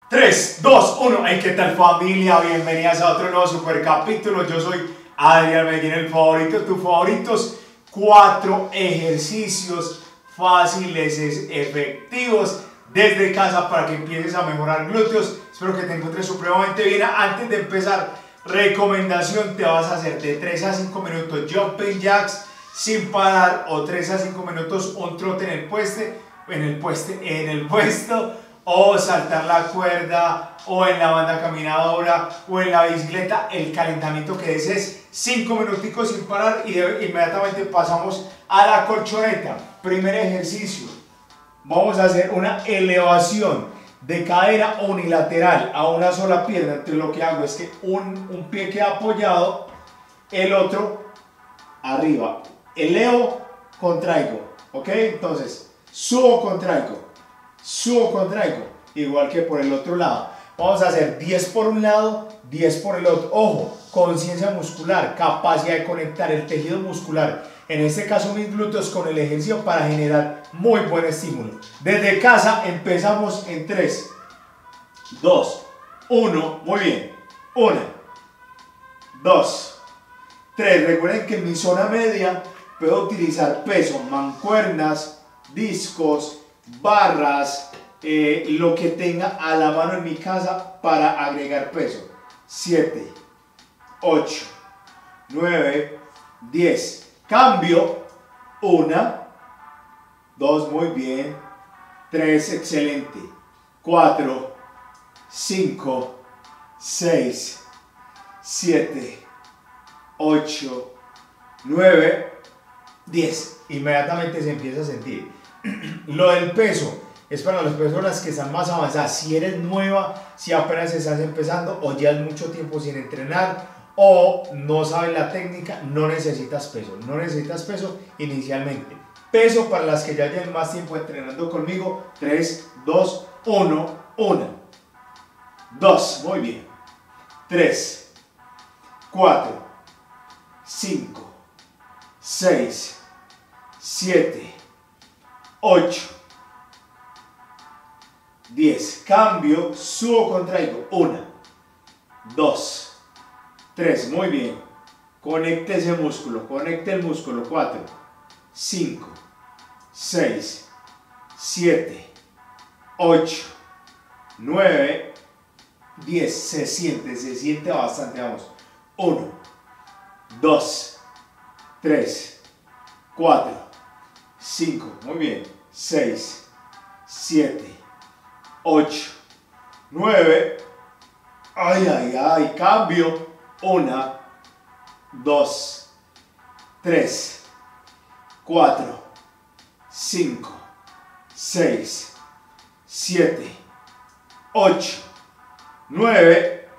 3, 2, 1. Hey, ¿qué tal, familia? Bienvenidas a otro nuevo super capítulo. Yo soy Adrián Medellín, el favorito, tus favoritos. 4 ejercicios fáciles, efectivos desde casa para que empieces a mejorar glúteos. Espero que te encuentres supremamente bien. Antes de empezar, recomendación: te vas a hacer de 3 a 5 minutos jumping jacks sin parar, o 3 a 5 minutos un trote en el puesto, o saltar la cuerda, o en la banda caminadora, o en la bicicleta. El calentamiento que des es 5 minuticos sin parar y inmediatamente pasamos a la colchoneta. Primer ejercicio, vamos a hacer una elevación de cadera unilateral a una sola pierna. Entonces lo que hago es que un pie queda apoyado, el otro arriba, elevo, contraigo, ¿ok? Entonces subo, contraigo, igual que por el otro lado. Vamos a hacer 10 por un lado, 10 por el otro. Ojo, conciencia muscular, capacidad de conectar el tejido muscular, en este caso mis glúteos, con el ejercicio para generar muy buen estímulo. Desde casa empezamos en 3, 2, 1, muy bien, 1, 2, 3. Recuerden que en mi zona media puedo utilizar peso, mancuernas, discos, barras, lo que tenga a la mano en mi casa para agregar peso. 7, 8, 9, 10. Cambio. 1, 2, muy bien. 3, excelente. 4, 5, 6, 7, 8, 9, 10. Inmediatamente se empieza a sentir. Lo del peso es para las personas que están más avanzadas. Si eres nueva, si apenas estás empezando, o llevas mucho tiempo sin entrenar, o no sabes la técnica, no necesitas peso. No necesitas peso inicialmente. Peso para las que ya llevan más tiempo entrenando conmigo. 3, 2, 1, 1, 2, muy bien. 3, 4, 5, 6, 7, 8, 10. Cambio, subo, contraigo. 1, 2, 3. Muy bien. Conecte ese músculo, conecte el músculo. 4, 5, 6, 7, 8, 9, 10. Se siente bastante. Vamos. 1, 2, 3, 4, 5, muy bien, 6, 7, 8, 9, cambio. 1, 2, 3, 4, 5, 6, 7, 8, 9,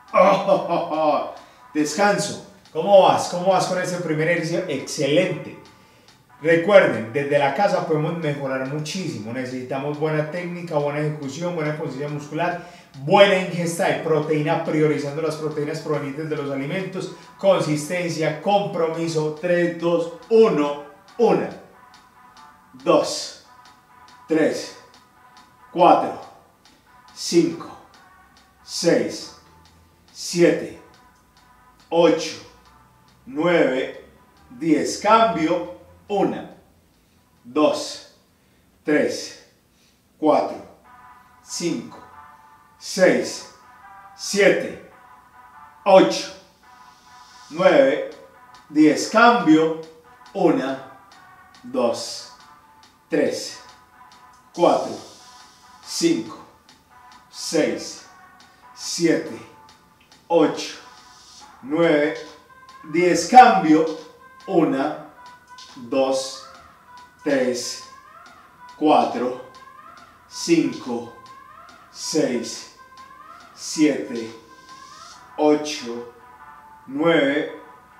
descanso. ¿Cómo vas? ¿Cómo vas con ese primer ejercicio? Excelente. Recuerden, desde la casa podemos mejorar muchísimo. Necesitamos buena técnica, buena ejecución, buena conciencia muscular, buena ingesta de proteína, priorizando las proteínas provenientes de los alimentos, consistencia, compromiso. 3, 2, 1, 1, 2, 3, 4, 5, 6, 7, 8, 9, 10. Cambio. 1, 2, 3, 4, 5, 6, 7, 8, 9, 10. Cambio. 1, 2, 3, 4, 5, 6, 7, 8, 9, 10. Cambio. 1, 2, 3, 4, 5, 6, 7, 8, 9,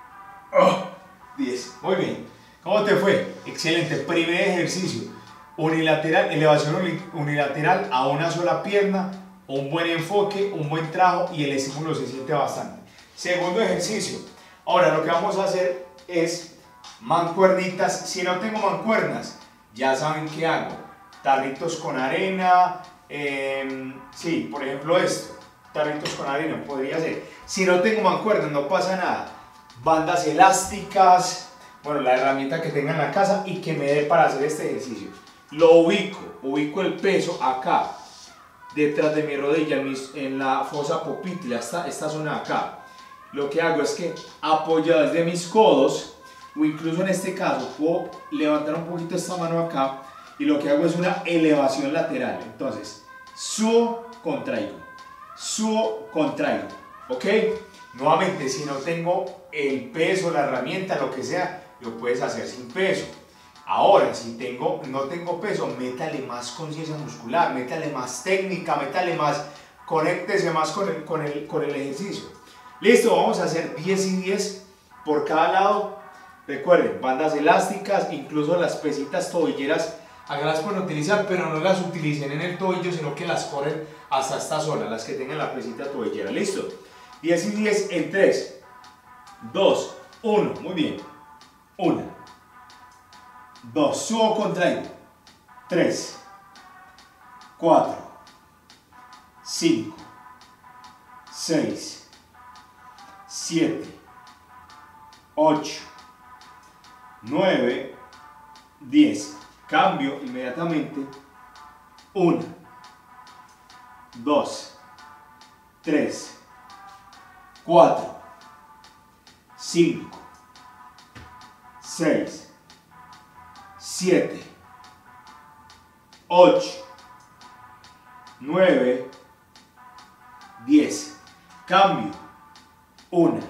10. Muy bien. ¿Cómo te fue? Excelente. Primer ejercicio. Unilateral, elevación unilateral a una sola pierna. Un buen enfoque, un buen trabajo, y el estímulo se siente bastante. Segundo ejercicio. Ahora lo que vamos a hacer es mancuernitas. Si no tengo mancuernas, ya saben qué hago: tarritos con arena, Sí, por ejemplo esto, tarritos con harina, podría ser. Si no tengo mancuernas, no pasa nada. Bandas elásticas, bueno, la herramienta que tenga en la casa y que me dé para hacer este ejercicio. Lo ubico el peso acá, detrás de mi rodilla, en la fosa popltea, esta zona de acá. Lo que hago es que apoyado desde mis codos, o incluso en este caso, puedo levantar un poquito esta mano acá, y lo que hago es una elevación lateral. Entonces, subo, contraigo, ¿ok? Nuevamente, si no tengo el peso, la herramienta, lo que sea, lo puedes hacer sin peso. Ahora, si no tengo peso, métale más conciencia muscular, métale más técnica, métale más, conéctese más con el ejercicio. Listo, vamos a hacer 10 y 10 por cada lado. Recuerden, bandas elásticas, incluso las pesitas tobilleras, acá las pueden utilizar, pero no las utilicen en el tobillo, sino que las corren hasta esta zona, las que tengan la pesita tobillera. Listo, 10 y 10 en 3, 2, 1, muy bien. 1, 2, subo, contraigo. 3, 4, 5, 6, 7, 8, 9, 10. Cambio inmediatamente. 1, 2, 3, 4, 5, 6, 7, 8, 9, 10. Cambio. 1,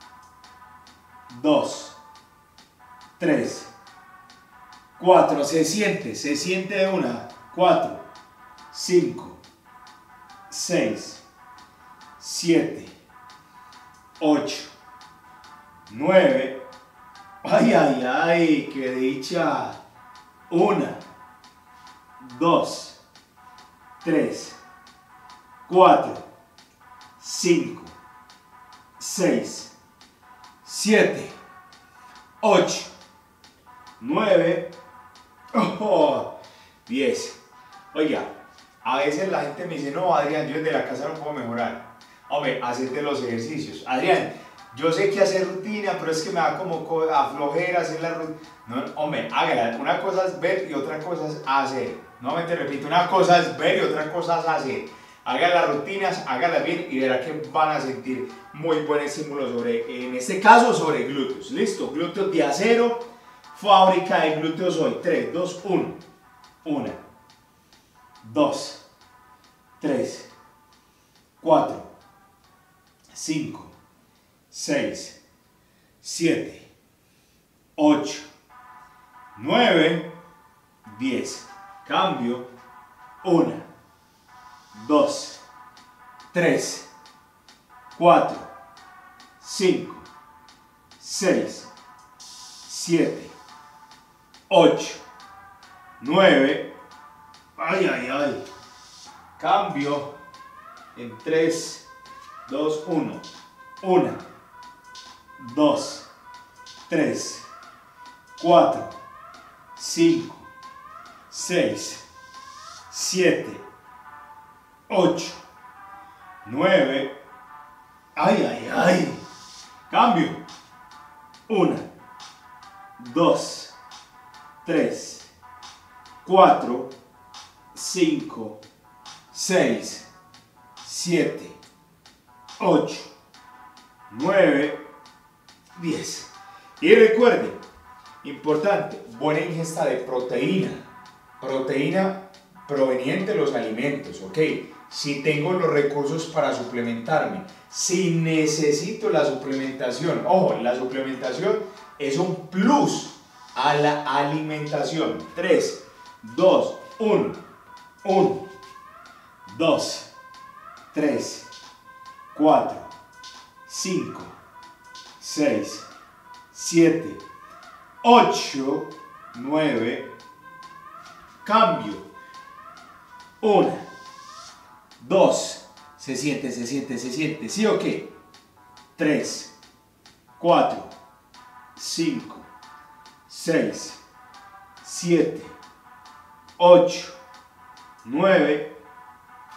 2, 3, 4. Se siente de una. 4, 5, 6, 7, 8, 9. Ay, ay, ay, qué dicha. 1, 2, 3, 4, 5, 6, 7, 8, 9, 10. Oiga, a veces la gente me dice, no, Adrián, yo desde la casa no puedo mejorar. Hombre, hacete los ejercicios. Adrián, yo sé que hacer rutina, pero es que me da como a flojera hacer la rutina. No, hombre, hágala. Una cosa es ver y otra cosa es hacer. Nuevamente repito, una cosa es ver y otra cosa es hacer. Hagan las rutinas, háganlas bien y verá que van a sentir muy buen estímulo en este caso, sobre glúteos. Listo, glúteos de acero, fábrica de glúteos hoy. 3, 2, 1. 1, 2, 3, 4, 5, 6, 7, 8, 9, 10. Cambio. 1, 2, 3, 4, 5, 6, 7, 8, 9. Ay, ay, ay. Cambio en 3, 2, 1. 1, 2, 3, 4, 5, 6, 7, 8, 9. Ay, ay, ay. Cambio. 1, 2, 3, 4, 5, 6, 7, 8, 9, 10. Y recuerden, importante, buena ingesta de proteína. Proteína proveniente de los alimentos, ¿ok? Si tengo los recursos para suplementarme, si necesito la suplementación, ojo, la suplementación es un plus a la alimentación. 3, 2, 1, 1, 2, 3, 4, 5, 6, 7, 8, 9, cambio. 1, 2, se siente, ¿sí o qué? 3, 4, 5, 6, 7, 8, 9,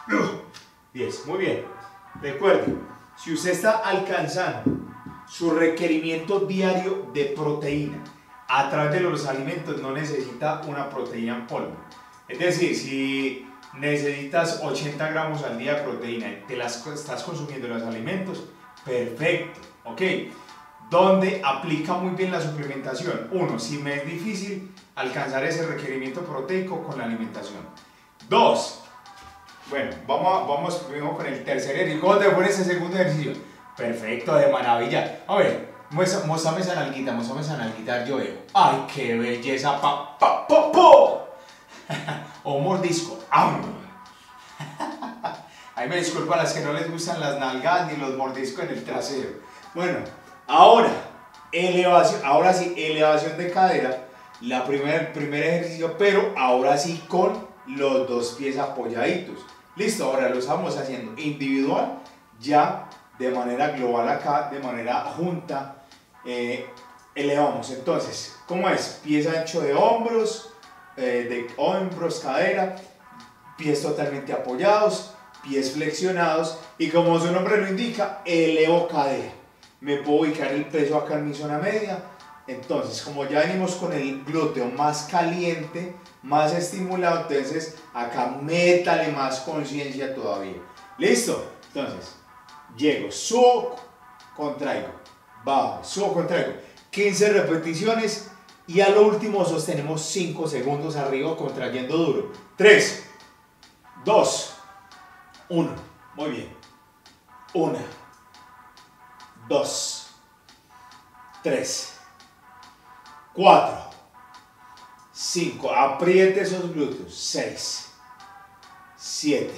10. Muy bien. Recuerde, si usted está alcanzando su requerimiento diario de proteína a través de los alimentos, no necesita una proteína en polvo. Es decir, si necesitas 80 gramos al día de proteína y te las estás consumiendo en los alimentos, perfecto, ¿ok? Donde aplica muy bien la suplementación. Uno, si me es difícil alcanzar ese requerimiento proteico con la alimentación. Dos, bueno, vamos primero con el tercer ejercicio. ¿Cómo te pones ese segundo ejercicio? Perfecto, de maravilla. A ver, muéstrame esa nalguita, yo veo. ¡Ay, qué belleza! O mordisco. Ahí me disculpo a las que no les gustan las nalgas ni los mordiscos en el trasero. Bueno, ahora sí, elevación de cadera. El primer ejercicio, pero ahora sí con los dos pies apoyaditos. Listo, ahora lo estamos haciendo individual, ya de manera global acá, de manera junta. Elevamos, entonces, ¿cómo es? Pies ancho de hombros, cadera, pies totalmente apoyados, pies flexionados y como su nombre lo indica, elevo cadera. Me puedo ubicar el peso acá en mi zona media. Entonces, como ya venimos con el glúteo más caliente, más estimulado, entonces acá métale más conciencia todavía. ¿Listo? Entonces, llego, subo, contraigo, bajo, subo, contraigo. 15 repeticiones y a lo último sostenemos 5 segundos arriba contrayendo duro. 3, 2, 1. Muy bien. 1, 2, 3, 4, 5, apriete esos glúteos, 6, 7,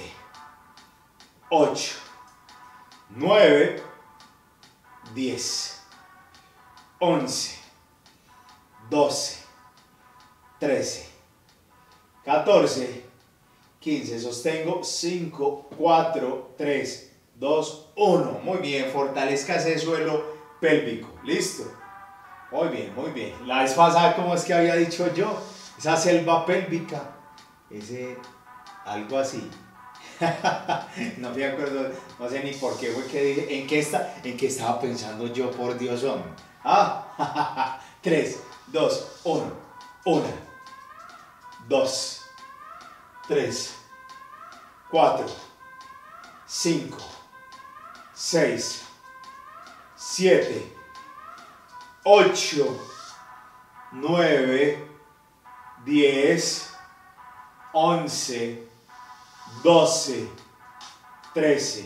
8, 9, 10, 11, 12, 13, 14, 15, sostengo, 5, 4, 3, 2, 1, muy bien, fortalezca ese suelo pélvico, listo. Muy bien, muy bien. La vez pasada, ¿cómo es que había dicho yo? Esa selva pélvica, algo así. No me acuerdo, no sé ni por qué fue que dije, ¿en qué estaba pensando yo, por Dios, hombre? 3, 2, 1, 1, 2, 3, 4, 5, 6, 7, 8, 9, 10, 11, 12, 13,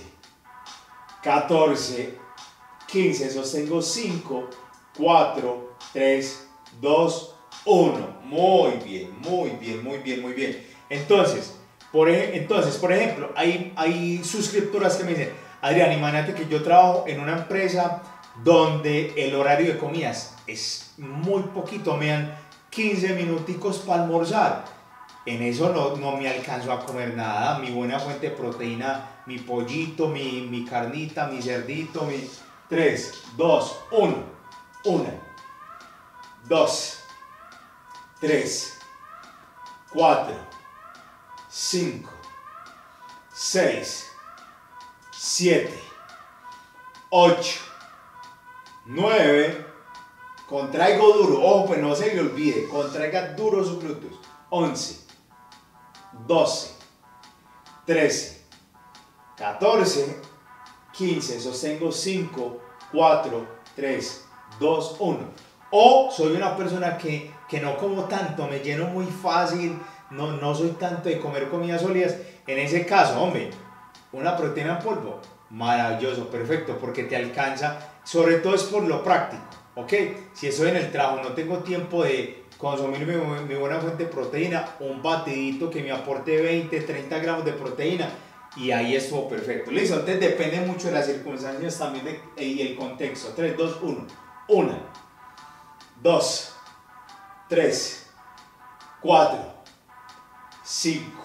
14, 15, sostengo 5, 4, 3, 2, 1. Muy bien, muy bien, muy bien, muy bien. Entonces, por ejemplo, hay suscriptoras que me dicen, Adrián, imagínate que yo trabajo en una empresa donde el horario de comidas es muy poquito, me dan 15 minuticos para almorzar. En eso no me alcanzo a comer nada, mi buena fuente de proteína, mi pollito, mi carnita, mi cerdito, mi 3, 2, 1, 1, 2, 3, 4, 5, 6, 7, 8, 9, contraigo duro, ojo, pues no se le olvide, contraiga duro sus glúteos, 11, 12, 13, 14, 15, sostengo 5, 4, 3, 2, 1. O soy una persona que no como tanto, me lleno muy fácil, no soy tanto de comer comidas sólidas. En ese caso, hombre, una proteína en polvo, maravilloso, perfecto, porque te alcanza, sobre todo es por lo práctico, ¿ok? Si estoy en el trabajo, no tengo tiempo de consumir mi buena fuente de proteína, un batidito que me aporte 20, 30 gramos de proteína y ahí estuvo perfecto. Listo, entonces depende mucho de las circunstancias también y el contexto. 3, 2, 1. 1, 2, 3, 4, 5,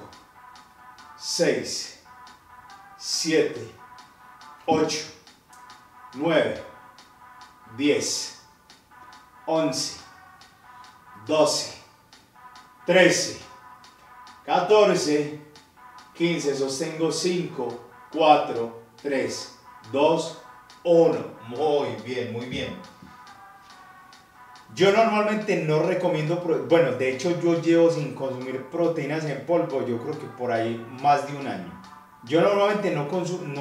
6, 7, 8, 9, 10, 11, 12, 13, 14, 15, sostengo 5, 4, 3, 2, 1. Muy bien, muy bien. Yo normalmente no recomiendo, bueno, de hecho yo llevo sin consumir proteínas en polvo, yo creo que por ahí más de un año. Yo normalmente no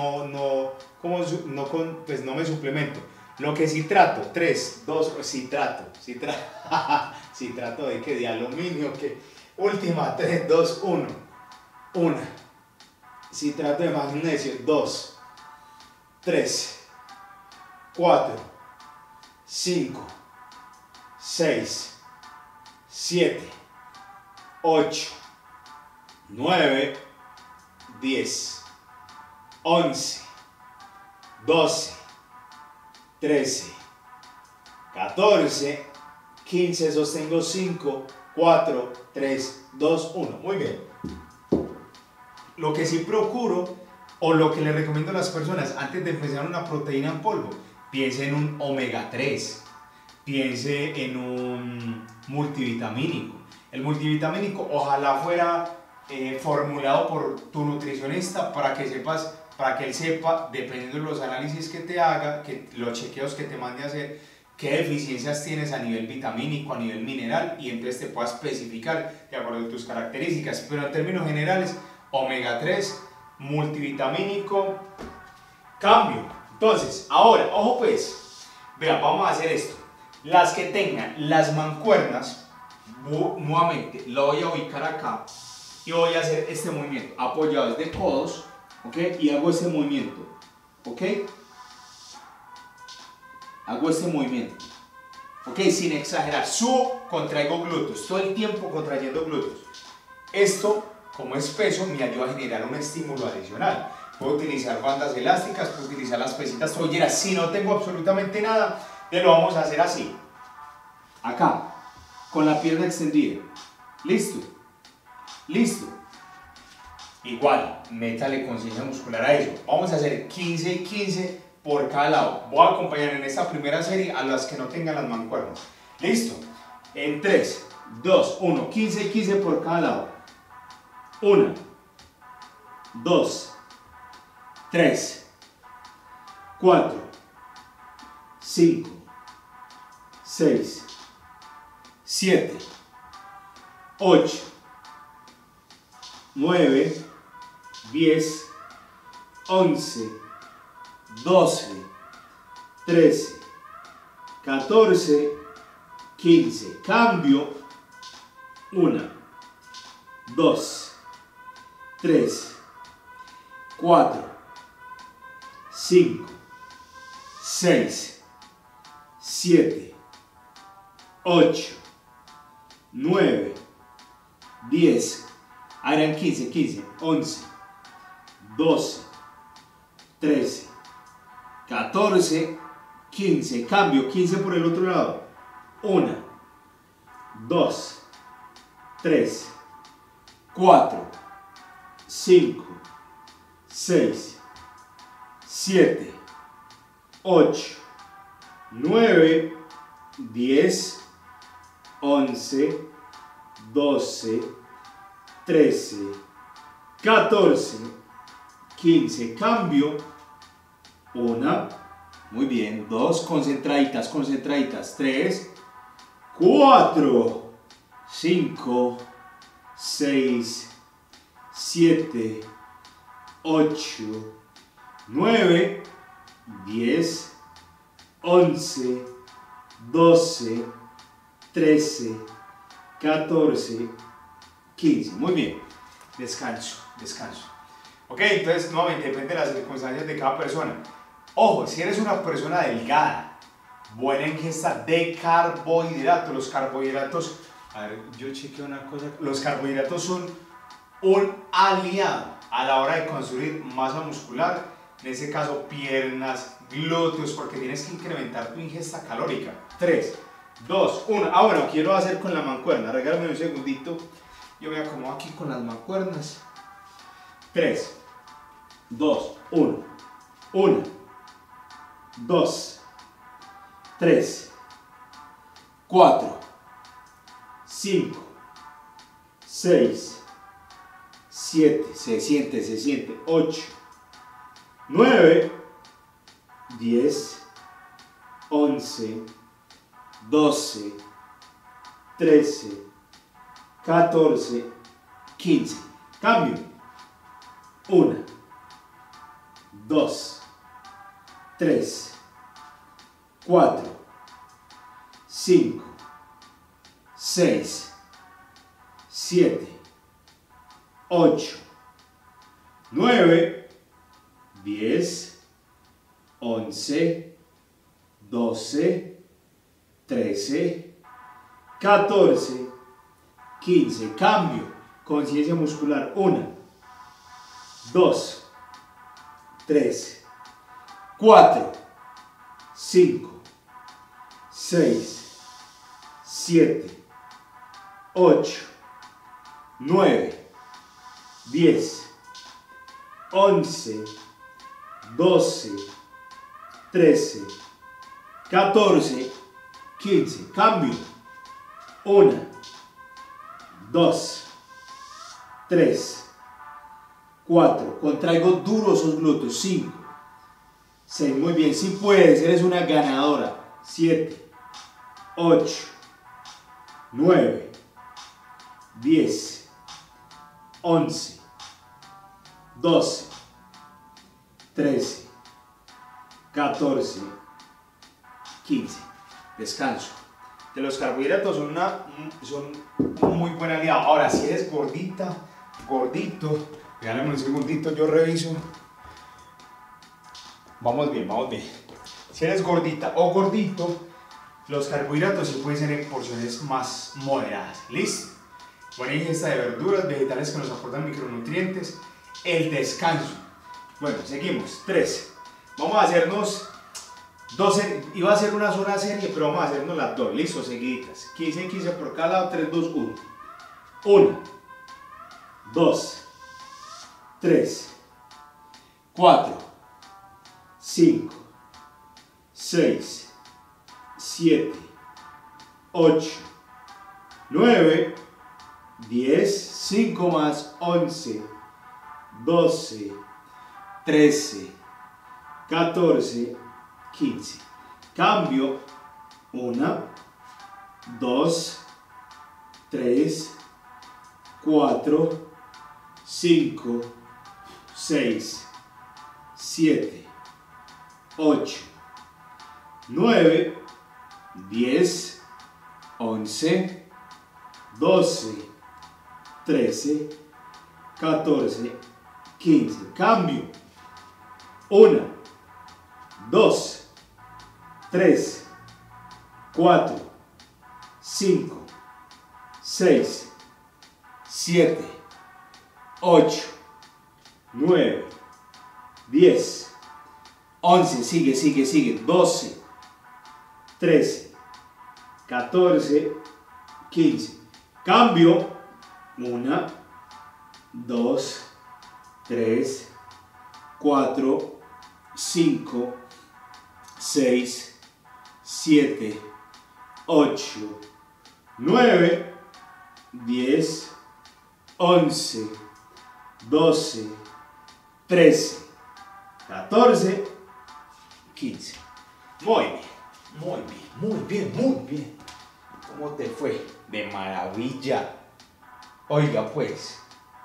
pues no me suplemento. Lo que sí trato, 3, 2, sí trato, sí trato de que de aluminio, que última, 3, 2, 1, 1. Sí trato de magnesio, 2, 3, 4, 5, 6, 7, 8, 9, 10, 11, 12, 13, 14, 15, sostengo 5, 4, 3, 2, 1. Muy bien. Lo que sí procuro, o lo que le recomiendo a las personas antes de empezar una proteína en polvo, piense en un omega 3, piense en un multivitamínico. El multivitamínico ojalá fuera formulado por tu nutricionista para que él sepa, dependiendo de los análisis que te haga, los chequeos que te mande a hacer, qué deficiencias tienes a nivel vitamínico, a nivel mineral, y entonces te pueda especificar de acuerdo a tus características. Pero en términos generales, omega 3, multivitamínico, cambio. Entonces, ahora, ojo pues, vea, vamos a hacer esto. Las que tengan las mancuernas, nuevamente lo voy a ubicar acá y voy a hacer este movimiento apoyado desde codos, ¿ok? Y hago este movimiento, ¿ok? Hago este movimiento, ¿ok? Sin exagerar, subo, contraigo glúteos, todo el tiempo contrayendo glúteos. Esto, como es peso, me ayuda a generar un estímulo adicional. Puedo utilizar bandas elásticas, puedo utilizar las pesitas tolleras. Si no tengo absolutamente nada, lo vamos a hacer así. Acá, con la pierna extendida. ¿Listo? ¿Listo? Igual, métale conciencia muscular a eso. Vamos a hacer 15 y 15 por cada lado. Voy a acompañar en esta primera serie a las que no tengan las mancuernas. ¿Listo? En 3, 2, 1. 15 y 15 por cada lado. 1, 2, 3, 4, 5, 6, 7, 8, 9, 10, 11, 12, 13, 14, 15. Cambio. 1, 2, 3, 4, 5, 6, 7, 8, 9, 10, ahora en 15, 15, 11, 12, 13, 14, 15, cambio, 15 por el otro lado, 1, 2, 3, 4, 5, 6, 7, 8, 9, 10, 11, 12, 13, 14, 15, cambio, 1, muy bien, 2, concentraditas, concentraditas, 3, 4, 5, 6, 7, 8, 9, 10, 11, 12, 13, 14, 15. Muy bien. Descanso, descanso. Ok, entonces nuevamente depende de las circunstancias de cada persona. Ojo, si eres una persona delgada, buena ingesta de carbohidratos. Los carbohidratos, a ver, yo chequeo una cosa. Los carbohidratos son un aliado a la hora de construir masa muscular. En este caso, piernas, glúteos, porque tienes que incrementar tu ingesta calórica. 3, 2, 1. Ah, bueno, quiero hacer con la mancuerna. Regálame un segundito. Yo me acomodo aquí con las mancuernas. 3, 2, 1. 1, 2, 3, 4, 5, 6, 7, se siente, 8, 9, 10, 11, 12, 13, 14, 15. Cambio. 1, 2, 3, 4, 5, 6, 7, 8, 9, 10, 11, 12, 13, 14, 15. Cambio. Conciencia muscular. 1, 2, 3, 4, 5, 6, 7, 8, 9, 10, 11, 12, 13, 14, 15. Cambio. 1, 2, 3, 4. Contraigo duro esos glúteos. 5, 6. Muy bien. Si puedes, eres una ganadora. 7, 8, 9, 10, 11, 12, 13, 14, 15. Descanso. De los carbohidratos son un muy buen aliado. Ahora, si eres gordita, gordito, regálame un segundito, yo reviso. Vamos bien, vamos bien. Si eres gordita o gordito, los carbohidratos sí pueden ser en porciones más moderadas. ¿Listo? Buena ingesta de verduras, vegetales que nos aportan micronutrientes. El descanso. Bueno, seguimos. 3. Vamos a hacernos dos. Iba a hacer una sola serie, pero vamos a hacernos las dos. Listo, seguiditas. 15 y 15 por cada lado. 3, 2, 1. 1, 2, 3, 4, 5, 6, 7, 8, 9, 10, 5 más, 11, 12, 13, 14, 15. Cambio. 1, 2, 3, 4, 5, 6, 7, 8, 9, 10, 11, 12, 13, 14, 15. Cambio. 1, 2, 3, 4, 5, 6, 7, 8, 9, 10, 11, sigue, 12, 13, 14, 15. Cambio. 1, 2, 3, 4, 5, 6, 7, 8, 9, 10, 11, 12, 13, 14, 15. Muy bien, muy bien, muy bien, muy bien. ¿Cómo te fue? De maravilla. Oiga pues.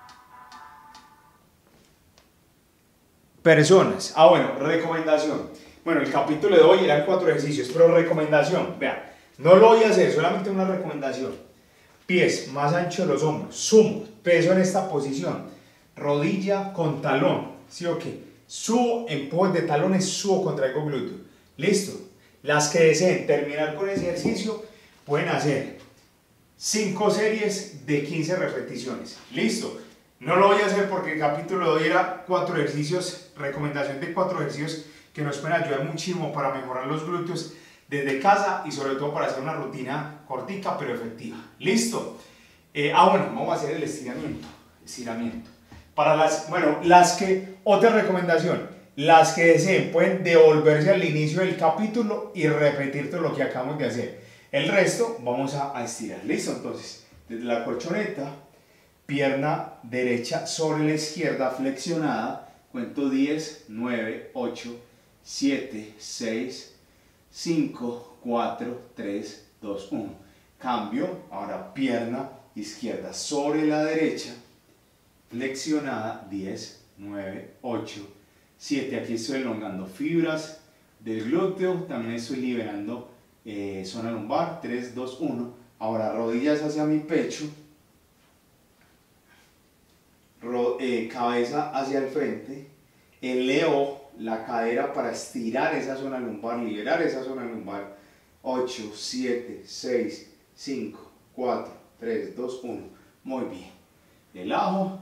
Personas. Bueno, recomendación. Bueno, el capítulo de hoy eran 4 ejercicios, pero recomendación. Vean, no lo voy a hacer, solamente una recomendación. Pies más anchos de los hombros. Sumo, peso en esta posición. Rodilla con talón. ¿Sí o qué? Subo, empujo de talones, subo, contraigo glúteo. Listo. Las que deseen terminar con ese ejercicio pueden hacer 5 series de 15 repeticiones. Listo. No lo voy a hacer porque el capítulo de hoy era 4 ejercicios, recomendación de 4 ejercicios que nos pueden ayudar muchísimo para mejorar los glúteos desde casa y sobre todo para hacer una rutina cortica pero efectiva. Listo. Bueno, vamos a hacer el estiramiento. Para otra recomendación, las que deseen pueden devolverse al inicio del capítulo y repetir todo lo que acabamos de hacer. El resto vamos a estirar. Listo, entonces, desde la colchoneta, pierna derecha sobre la izquierda flexionada, cuento 10, 9, 8, 7, 6, 5, 4, 3, 2, 1. Cambio, ahora pierna izquierda sobre la derecha, flexionada, 10, 9, 8, 7. Aquí estoy elongando fibras del glúteo, también estoy liberando zona lumbar, 3, 2, 1. Ahora rodillas hacia mi pecho, cabeza hacia el frente, elevo la cadera para estirar esa zona lumbar, liberar esa zona lumbar. 8, 7, 6, 5, 4, 3, 2, 1. Muy bien. Relajo.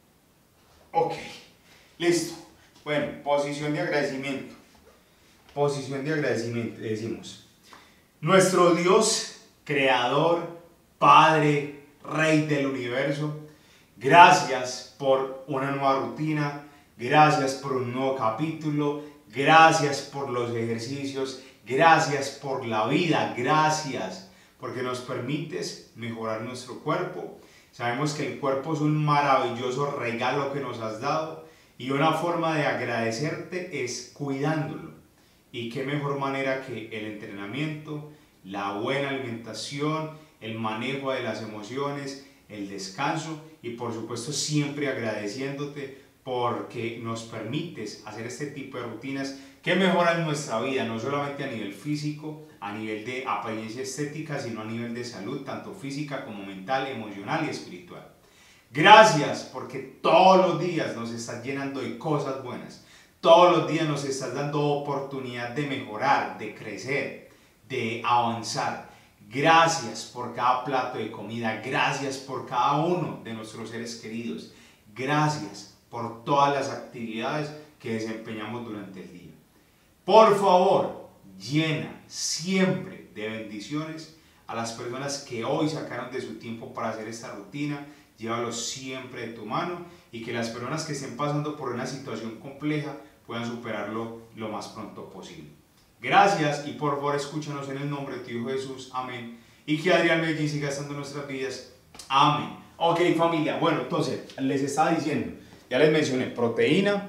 Ok. Listo. Bueno, posición de agradecimiento. Posición de agradecimiento. Decimos: nuestro Dios, Creador, Padre, Rey del universo, gracias por una nueva rutina, gracias por un nuevo capítulo, gracias por los ejercicios, gracias por la vida, gracias porque nos permites mejorar nuestro cuerpo. Sabemos que el cuerpo es un maravilloso regalo que nos has dado y una forma de agradecerte es cuidándolo. Y qué mejor manera que el entrenamiento, la buena alimentación, el manejo de las emociones, el descanso y por supuesto siempre agradeciéndote porque nos permites hacer este tipo de rutinas que mejoran nuestra vida, no solamente a nivel físico, a nivel de apariencia estética, sino a nivel de salud, tanto física como mental, emocional y espiritual. Gracias porque todos los días nos estás llenando de cosas buenas, todos los días nos estás dando oportunidad de mejorar, de crecer, de avanzar. Gracias por cada plato de comida, gracias por cada uno de nuestros seres queridos, gracias por todas las actividades que desempeñamos durante el día. Por favor, llena siempre de bendiciones a las personas que hoy sacaron de su tiempo para hacer esta rutina, llévalos siempre de tu mano y que las personas que estén pasando por una situación compleja puedan superarlo lo más pronto posible. Gracias y por favor escúchanos en el nombre de tu Hijo Jesús. Amén. Y que Adrián Medellín siga estando en nuestras vidas. Amén. Ok, familia. Bueno, entonces les estaba diciendo, ya les mencioné proteína,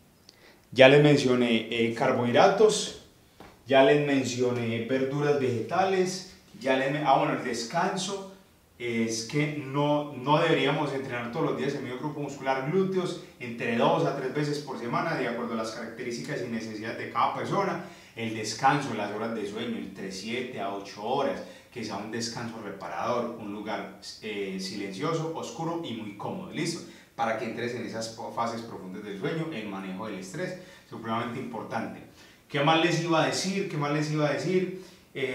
ya les mencioné carbohidratos, ya les mencioné verduras vegetales, bueno, el descanso es que no deberíamos entrenar todos los días el medio grupo muscular glúteos, entre 2 a 3 veces por semana, de acuerdo a las características y necesidades de cada persona. El descanso, las horas de sueño, entre 7 a 8 horas, que sea un descanso reparador, un lugar silencioso, oscuro y muy cómodo, ¿listo? Para que entres en esas fases profundas del sueño, el manejo del estrés, supremamente importante. ¿Qué más les iba a decir? ¿Qué más les iba a decir?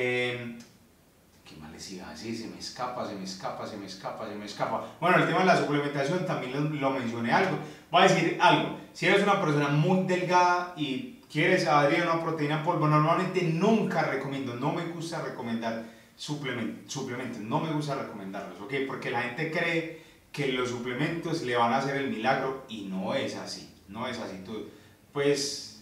Se me escapa. Bueno, el tema de la suplementación también lo mencioné algo. Voy a decir algo. Si eres una persona muy delgada y quieres adherir a una proteína en polvo, normalmente nunca recomiendo, no me gusta recomendar suplementos, no me gusta recomendarlos, ¿ok? Porque la gente cree que los suplementos le van a hacer el milagro y no es así, Tú, pues,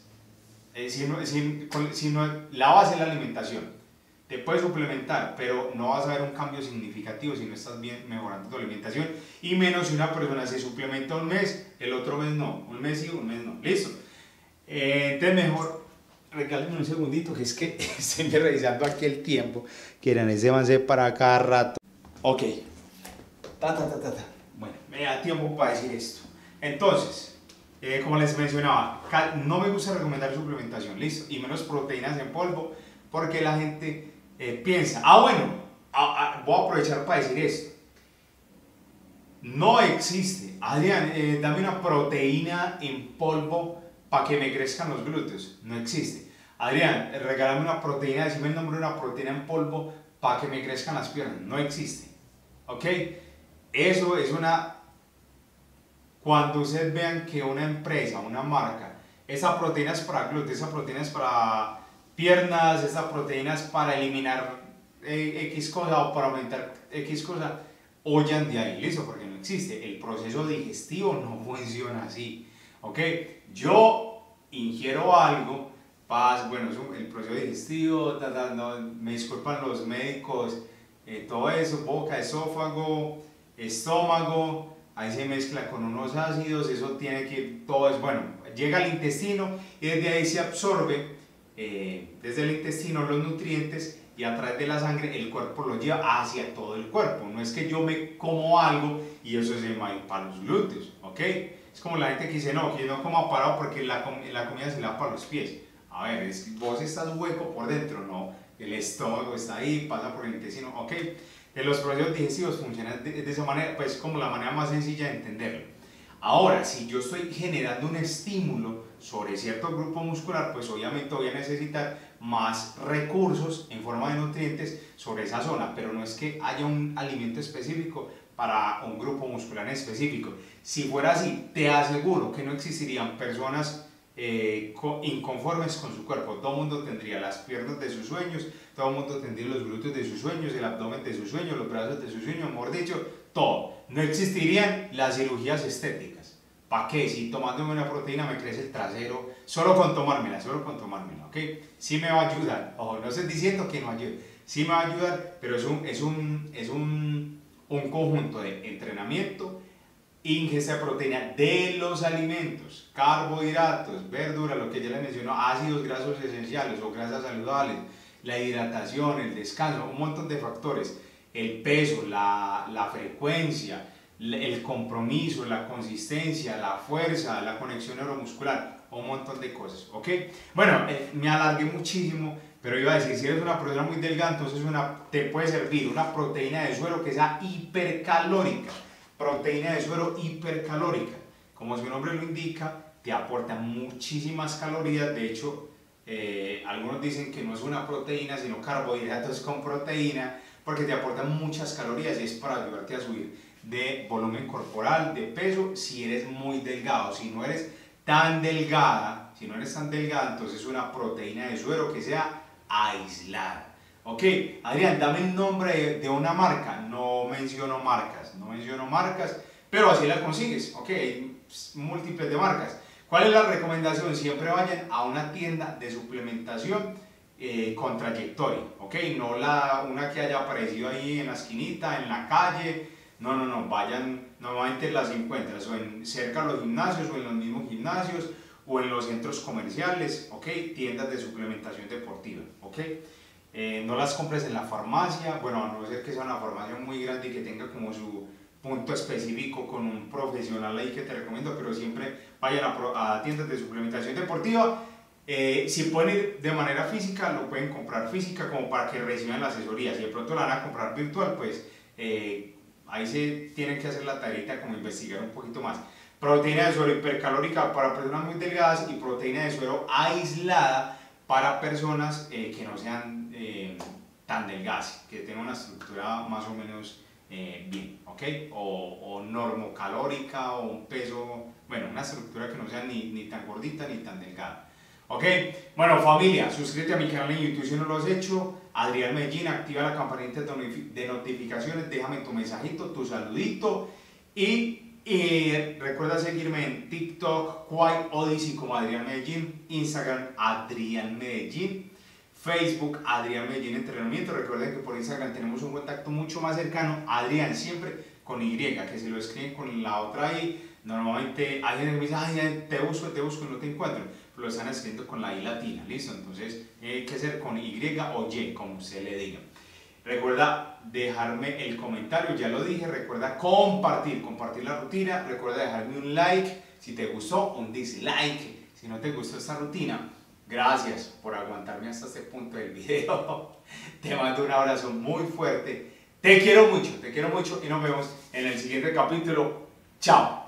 la base es la alimentación. Te puedes suplementar, pero no vas a ver un cambio significativo si no estás bien mejorando tu alimentación, y menos si una persona se suplementa un mes, el otro mes no, un mes sí, un mes no, listo. Entonces mejor, regálenme un segundito, que es que estoy revisando aquí el tiempo, que eran ese avance para cada rato. Ok, bueno, me da tiempo para decir esto. Entonces, como les mencionaba, no me gusta recomendar suplementación, listo, y menos proteínas en polvo, porque la gente piensa, bueno, voy a aprovechar para decir esto. No existe, Adrián, dame una proteína en polvo para que me crezcan los glúteos. No existe. Adrián, regálame una proteína, decime el nombre de una proteína en polvo para que me crezcan las piernas. No existe. ¿Ok? Eso es cuando ustedes vean que una empresa, una marca, esa proteína es para glúteos, esa proteína es para piernas, esa proteína es para eliminar X cosa o para aumentar X cosa, huyan de ahí, listo, porque no existe. El proceso digestivo no funciona así, ¿ok? Yo ingiero algo, bueno, el proceso digestivo, no, me disculpan los médicos, todo eso, boca, esófago, estómago, ahí se mezcla con unos ácidos, eso tiene que, todo es bueno, llega al intestino y desde ahí se absorbe, desde el intestino los nutrientes y a través de la sangre el cuerpo lo lleva hacia todo el cuerpo. No es que yo me como algo y eso se va a ir para los glúteos, ¿ok? Es como la gente que dice, no, que yo no como parado porque la comida se la va para los pies. A ver, vos estás hueco por dentro, no, el estómago está ahí, pasa por el intestino, ¿ok? Los procesos digestivos funcionan de esa manera, pues como la manera más sencilla de entenderlo. Ahora, si yo estoy generando un estímulo sobre cierto grupo muscular, pues obviamente voy a necesitar más recursos en forma de nutrientes sobre esa zona, pero no es que haya un alimento específico para un grupo muscular en específico. Si fuera así, te aseguro que no existirían personas inconformes con su cuerpo. Todo el mundo tendría las piernas de sus sueños, todo el mundo tendría los glúteos de sus sueños, el abdomen de sus sueños, los brazos de sus sueños, mejor dicho, todo. No existirían las cirugías estéticas. ¿Para qué? Si tomándome una proteína me crece el trasero, solo con tomármela, ¿ok? Sí me va a ayudar, ojo, no estoy diciendo que no ayude, sí me va a ayudar, pero es un conjunto de entrenamiento, ingesta de proteína de los alimentos, carbohidratos, verduras, lo que ya les mencionó, ácidos grasos esenciales o grasas saludables, la hidratación, el descanso, un montón de factores, el peso, la frecuencia, el compromiso, la consistencia, la fuerza, la conexión neuromuscular, un montón de cosas, ¿ok? Bueno, me alargué muchísimo, pero iba a decir, si eres una persona muy delgada, entonces te puede servir una proteína de suero que sea hipercalórica. Proteína de suero hipercalórica, como su nombre lo indica, te aporta muchísimas calorías. De hecho, algunos dicen que no es una proteína sino carbohidratos con proteína, porque te aporta muchas calorías y es para ayudarte a subir de volumen corporal, de peso, si eres muy delgado. Si no eres tan delgada, entonces una proteína de suero que sea aislada. Ok, Adrián, dame el nombre de una marca. No menciono marcas, pero así la consigues. Ok, hay múltiples de marcas. ¿Cuál es la recomendación? Siempre vayan a una tienda de suplementación con trayectoria. Ok, no una que haya aparecido ahí en la esquinita, en la calle. No, vayan, normalmente las encuentras o cerca de los gimnasios o en los mismos gimnasios o en los centros comerciales. Ok, tiendas de suplementación deportiva. Ok. No las compres en la farmacia, bueno, a no ser que sea una farmacia muy grande y que tenga como su punto específico con un profesional ahí que te recomiendo, pero siempre vayan a tiendas de suplementación deportiva. Si pueden ir de manera física, lo pueden comprar física como para que reciban la asesoría. Si de pronto la van a comprar virtual, pues ahí se tienen que hacer la tarea como investigar un poquito más. Proteína de suero hipercalórica para personas muy delgadas y proteína de suero aislada para personas que no sean tan delgadas, que tengan una estructura más o menos bien, ¿ok? O normocalórica o un peso, bueno, una estructura que no sea ni tan gordita ni tan delgada, ¿ok? Bueno, familia, suscríbete a mi canal en YouTube si no lo has hecho. Adrián Medellín, activa la campanita de notificaciones, déjame tu mensajito, tu saludito y recuerda seguirme en TikTok, Quiet Odyssey como Adrián Medellín, Instagram Adrián Medellín, Facebook Adrián Medellín Entrenamiento. Recuerden que por Instagram tenemos un contacto mucho más cercano, Adrián siempre con Y, que si lo escriben con la otra I, normalmente hay gente que me dice, ay, te busco y no te encuentro, pero lo están escribiendo con la I latina, ¿listo? Entonces hay que ser con Y o Y, como se le diga. Recuerda dejarme el comentario, ya lo dije, recuerda compartir la rutina, recuerda dejarme un like si te gustó, un dislike si no te gustó esta rutina. Gracias por aguantarme hasta este punto del video. Te mando un abrazo muy fuerte, te quiero mucho y nos vemos en el siguiente capítulo. Chao.